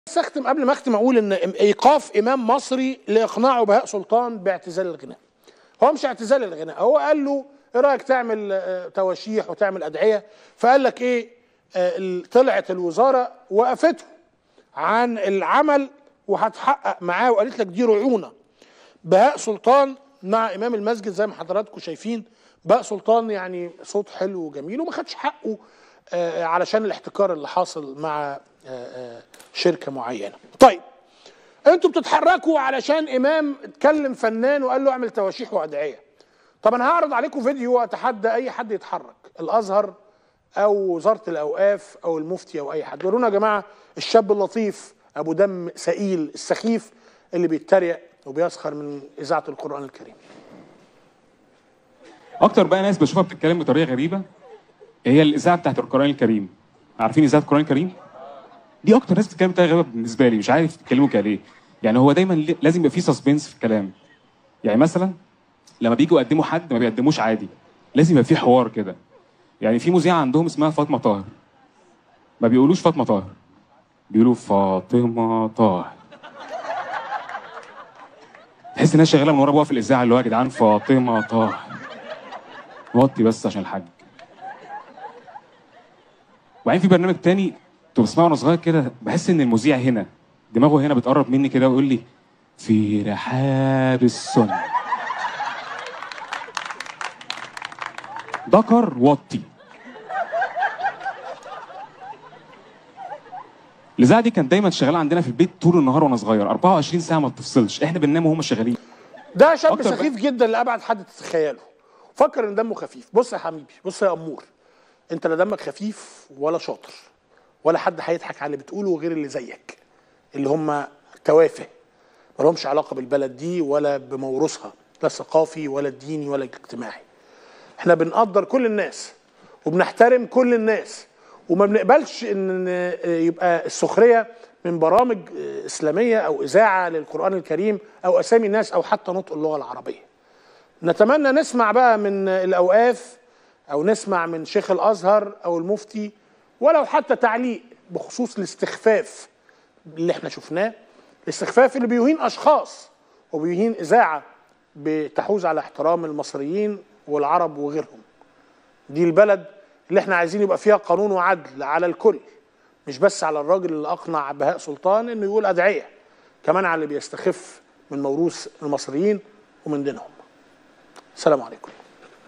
بس اختم قبل ما اختم اقول ان ايقاف امام مصري لاقناعه بهاء سلطان باعتزال الغناء. هو مش اعتزال الغناء، هو قال له ايه رايك تعمل تواشيح وتعمل ادعيه، فقال لك ايه، طلعت الوزاره وقفته عن العمل وهتحقق معاه، وقالت لك دي رعونه. بهاء سلطان مع امام المسجد زي ما حضراتكم شايفين، بهاء سلطان يعني صوت حلو وجميل وما خدش حقه علشان الاحتكار اللي حاصل مع شركه معينه. طيب انتوا بتتحركوا علشان امام اتكلم فنان وقال له اعمل تواشيح وادعيه. طب انا هعرض عليكم فيديو واتحدى اي حد يتحرك، الازهر او وزاره الاوقاف او المفتي او اي حد، ورونا يا جماعه الشاب اللطيف ابو دم سئيل السخيف اللي بيتريق وبيسخر من اذاعه القران الكريم. اكتر بقى ناس بشوفها بتتكلم بطريقه غريبه هي الاذاعه بتاعت القران الكريم. عارفين اذاعه القران الكريم؟ دي اكتر ناس بتتكلم بطريقه غريبه بالنسبه لي، مش عارف بيتكلموا كده ليه. يعني هو دايما لازم يبقى فيه سسبنس في الكلام. يعني مثلا لما بييجوا يقدموا حد ما بيقدموش عادي، لازم يبقى فيه حوار كده. يعني في مذيعه عندهم اسمها فاطمه طاهر، ما بيقولوش فاطمه طاهر، بيقولوا فاطمه طاهر. تحس انها شغاله من ورا ابوها في الاذاعه، اللي هو يا جدعان فاطمه طاهر وطي بس عشان الحاج. وبعدين في برنامج تاني كنت بسمعه وانا صغير كده، بحس ان المذيع هنا دماغه هنا بتقرب مني كده ويقول لي في رحاب السنه ذكر وطي. الاذاعه دي كانت دايما شغاله عندنا في البيت طول النهار وانا صغير، 24 ساعه ما بتفصلش، احنا بننام وهم شغالين. ده شاب سخيف جدا لابعد حد تتخيله، فكر ان دمه خفيف. بص يا حبيبي، بص يا امور، انت لا دمك خفيف ولا شاطر ولا حد هيضحك على اللي بتقوله غير اللي زيك، اللي هم توافه ما لهمش علاقه بالبلد دي ولا بموروثها، لا الثقافي ولا الديني ولا الاجتماعي. احنا بنقدر كل الناس وبنحترم كل الناس، وما بنقبلش ان يبقى السخريه من برامج اسلاميه او اذاعه للقران الكريم او اسامي الناس او حتى نطق اللغه العربيه. نتمنى نسمع بقى من الاوقاف او نسمع من شيخ الازهر او المفتي ولو حتى تعليق بخصوص الاستخفاف اللي احنا شفناه، الاستخفاف اللي بيهين اشخاص وبيهين اذاعه بتحوز على احترام المصريين والعرب وغيرهم. دي البلد اللي احنا عايزين يبقى فيها قانون وعدل على الكل، مش بس على الراجل اللي اقنع بهاء سلطان انه يقول ادعيه، كمان على اللي بيستخف من موروث المصريين ومن دينهم. السلام عليكم.